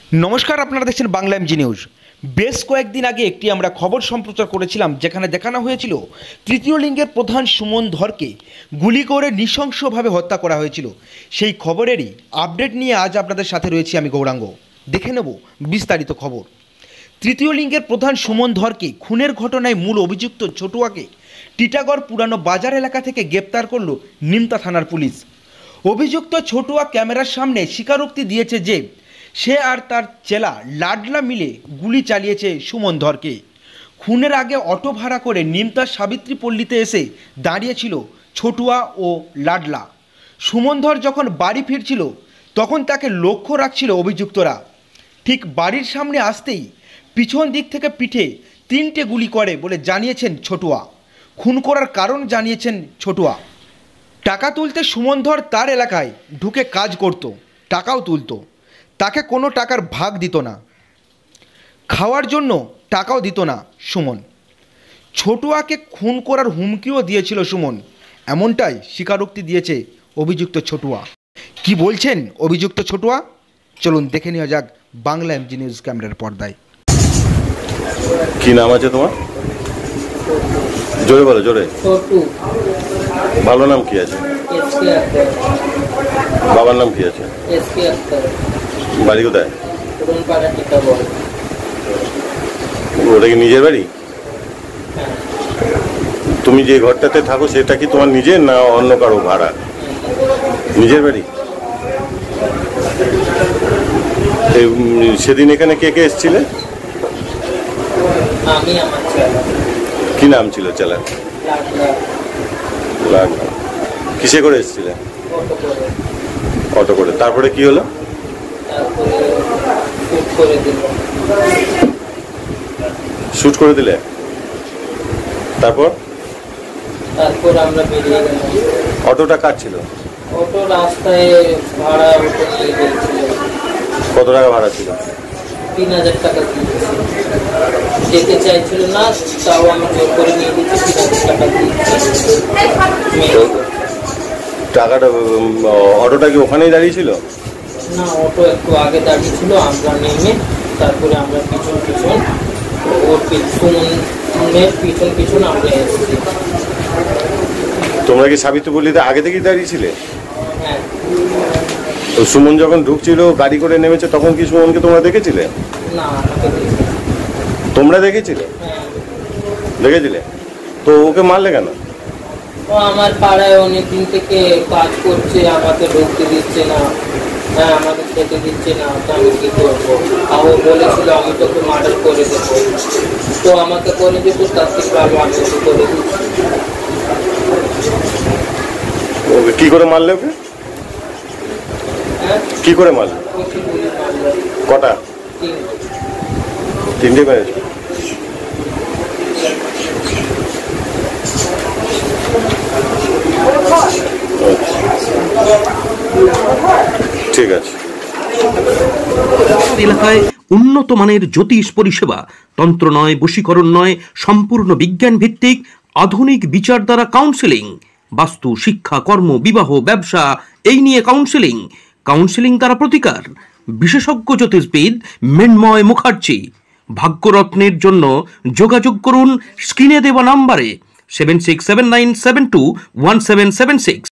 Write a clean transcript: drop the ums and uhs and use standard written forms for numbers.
নমস্কার, আপনারা দেখছেন বাংলা এমজি নিউজ। বেশ কয়েকদিন আগে একটি আমরা খবর সম্প্রচার করেছিলাম, যেখানে দেখানো হয়েছিল তৃতীয় লিঙ্গের প্রধান সুমন ধরকে গুলি করে নৃশংসভাবে হত্যা করা হয়েছিল। সেই খবরেরই আপডেট নিয়ে আজ আপনাদের সাথে রয়েছি আমি গৌরাঙ্গ। দেখে নেব বিস্তারিত খবর। তৃতীয় লিঙ্গের প্রধান সুমন ধরকে খুনের ঘটনায় মূল অভিযুক্ত ছোটুয়াকে টিটাগড় পুরানো বাজার এলাকা থেকে গ্রেপ্তার করল নিমতা থানার পুলিশ। অভিযুক্ত ছোটুয়া ক্যামেরার সামনে স্বীকারোক্তি দিয়েছে যে সে আর তার চেলা লাডলা মিলে গুলি চালিয়েছে সুমন ধরকে। খুনের আগে অটো ভাড়া করে নিমতার সাবিত্রী পল্লীতে এসে দাঁড়িয়েছিল ছোটুয়া ও লাডলা। সুমন ধর যখন বাড়ি ফিরছিল তখন তাকে লক্ষ্য রাখছিল অভিযুক্তরা। ঠিক বাড়ির সামনে আসতেই পিছন দিক থেকে পিঠে 3টে গুলি করে বলে জানিয়েছেন ছোটুয়া। খুন করার কারণ জানিয়েছেন ছোটুয়া। টাকা তুলতে সুমন ধর তার এলাকায় ঢুকে কাজ করত, টাকাও তুলত। তাকে কোনো টাকার ভাগ দিত না, খাওয়ার জন্য টাকাও দিত না সুমন। ছোটুয়াকে খুন করার হুমকিও দিয়েছিল সুমন, এমনটাই স্বীকারোক্তি দিয়েছে অভিযুক্ত ছোটুয়া। কি বলছেন অভিযুক্ত ছোটুয়া, চলুন দেখে নেওয়া যাক বাংলা এমজি নিউজ ক্যামেরার পর্দায়। কি নাম আছে তোমার? জোরে বলো, জোরে। ভালো নাম কি আছে? বাবার নাম কি আছে? বাড়ি কোথায়? ওটা কি নিজের বাড়ি? তুমি যে ঘরটাতে থাকো সেটা কি তোমার নিজের না অন্য কারো ভাড়া? নিজের বাড়ি। সেদিন এখানে কে কে এসেছিলে? কি নাম ছিল চেলার? কিসে করে এসেছিলে? অটো করে। তারপরে কি হলো? শুট করে দিলে? তারপর আমরা বেরিয়ে গেলাম। অটোটা কার ছিল? অটো রাস্তায় ভাড়া কত টাকা ভাড়া ছিল? 3000 টাকা যেতে চাইছিল না, তাও আমি জোর করে নিয়ে দিচ্ছি। 3000 টাকা টাকাটা অটোটা কি ওখানেই দাঁড়িয়েছিল? না, অটো একটু আগে দাঁড়িয়েছিল। আমরা নেমে তারপরে আমরা পিছন ওর পিছন আমরা এসেছি। তোমরা কি সাবিত্রী পল্লীতে আগে থেকেই দাঁড়িয়েছিলে? হ্যাঁ। তো সুমন যখন ঢুকছিল গাড়ি করে নেমেছে তখন কি সুমনকে তোমরা দেখেছিলে? না, তোমরা দেখেছিলে? হ্যাঁ। দেখেছিলে? তো ওকে মারলে কেন? ও আমার পাড়ায় অনেকদিন থেকে কাজ করছে, আমাকে ঢুকতে দিচ্ছে না, হ্যাঁ আমাকে খেতে দিচ্ছে না। তো আমি কি করবো? ও বলেছিল আমি তোকে মার্ডার করে দেবো, তো আমাকে করে দেবো, তার থেকে ভালো আমি ওকে করে দিচ্ছি। ওকে কি করে মারলে? ওকে কি করে মারলে? কটা? 3টে মেরেছে। ঠিক আছে। এলাকায় উন্নত মানের জ্যোতিষ পরিষেবা, তন্ত্র নয়, বশীকরণ নয়, সম্পূর্ণ বিজ্ঞান ভিত্তিক আধুনিক বিচার দ্বারা কাউন্সেলিং, বাস্তু, শিক্ষা, কর্ম, বিবাহ, ব্যবসা, এই নিয়ে কাউন্সেলিং দ্বারা প্রতিকার। বিশেষজ্ঞ জ্যোতিষবিদ মৃন্ময় মুখার্জি। ভাগ্যরত্নের জন্য যোগাযোগ করুন স্ক্রিনে দেওয়া নাম্বারে 7679721776।